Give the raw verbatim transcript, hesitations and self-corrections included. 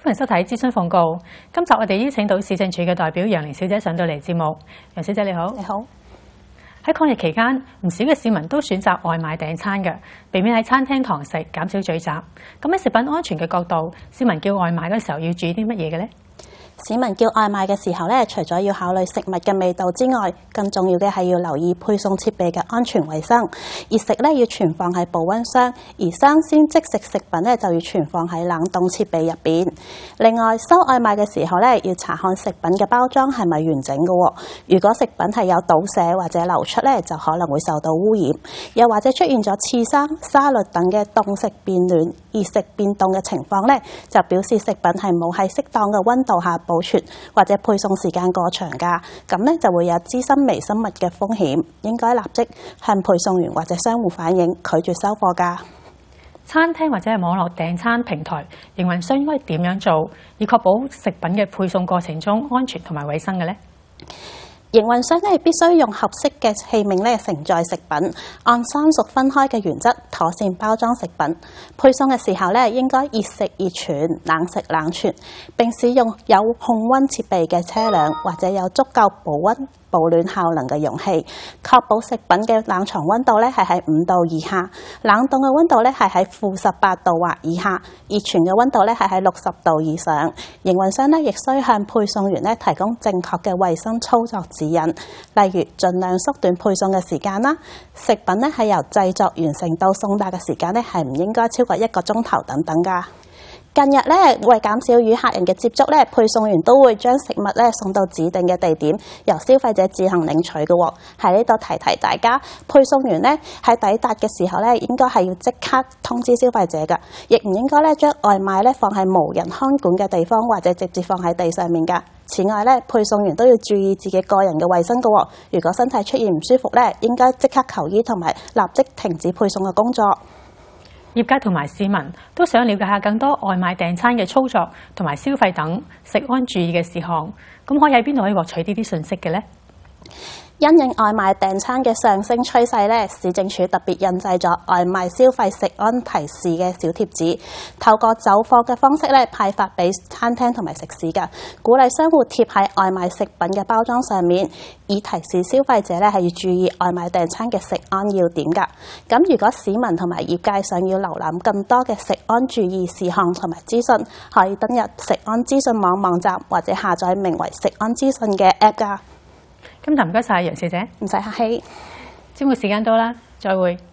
歡迎收睇諮詢奉告。今集我哋邀請到市政署嘅代表楊玲小姐上到嚟節目。楊小姐你好。 你好。 喺抗疫期間，唔少嘅市民都選擇外賣訂餐嘅，避免喺餐廳堂食，減少聚集。咁喺食品安全嘅角度，市民叫外賣嘅時候要注意啲乜嘢嘅呢？ 市民叫外賣嘅時候咧，除咗要考慮食物嘅味道之外，更重要嘅係要留意配送設備嘅安全衛生。熱食咧要存放喺保溫箱，而生鮮即食食品咧就要存放喺冷凍設備入邊。另外，收外賣嘅時候咧，要查看食品嘅包裝係咪完整嘅。如果食品係有倒瀉或者流出咧，就可能會受到污染，又或者出現咗刺生、沙律等嘅凍食變暖、熱食變凍嘅情況咧，就表示食品係冇喺適當嘅溫度下保存或者配送時間過長㗎，咁咧就會有滋生微生物嘅風險，應該立即向配送員或者商戶反映，拒絕收貨㗎。 餐廳或者係網絡訂餐平台營運商應該點樣做，以確保食品嘅配送過程中安全同埋衛生嘅呢？ 營運商咧必須用合適嘅器皿咧承載食品，按生熟分開嘅原則妥善包裝食品。配送嘅時候咧應該熱食熱傳，冷食冷傳，並使用有控溫設備嘅車輛或者有足夠保溫保暖效能嘅容器，確保食品嘅冷藏溫度咧係喺五度以下，冷凍嘅溫度咧係喺負十八度或以下，熱傳嘅溫度咧係喺六十度以上。營運商咧亦需向配送員咧提供正確嘅衛生操作指引，例如盡量縮短配送嘅時間啦。食品咧係由製作完成到送達嘅時間咧係唔應該超過一個鐘頭等等㗎。近日咧，為減少與客人嘅接觸咧，配送員都會將食物咧送到指定嘅地點，由消費者自行領取嘅喎。喺呢度提提大家，配送員咧喺抵達嘅時候咧，應該係要即刻通知消費者㗎，亦唔應該咧將外賣咧放喺無人看管嘅地方，或者直接放喺地上面㗎。此外咧，配送員都要注意自己個人嘅衛生嘅喎。如果身體出現唔舒服咧，應該即刻求醫同埋立即停止配送嘅工作。 業界同埋市民都想了解下更多外賣訂餐嘅操作同埋消費等食安注意嘅事項，咁可以喺邊度可以獲取呢啲信息嘅呢？ 因應外賣訂餐嘅上升趨勢咧，市政署特別印製咗外賣消費食安提示嘅小貼紙，透過走貨嘅方式咧派發俾餐廳同埋食肆㗎，鼓勵商戶貼喺外賣食品嘅包裝上面，以提示消費者咧係要注意外賣訂餐嘅食安要點㗎。咁如果市民同埋業界想要瀏覽更多嘅食安注意事項同埋資訊，可以登入食安資訊網網站或者下載名為食安資訊嘅 App 㗎。 今集唔該晒楊小姐， 唔使客氣。 節目時間到啦，再會。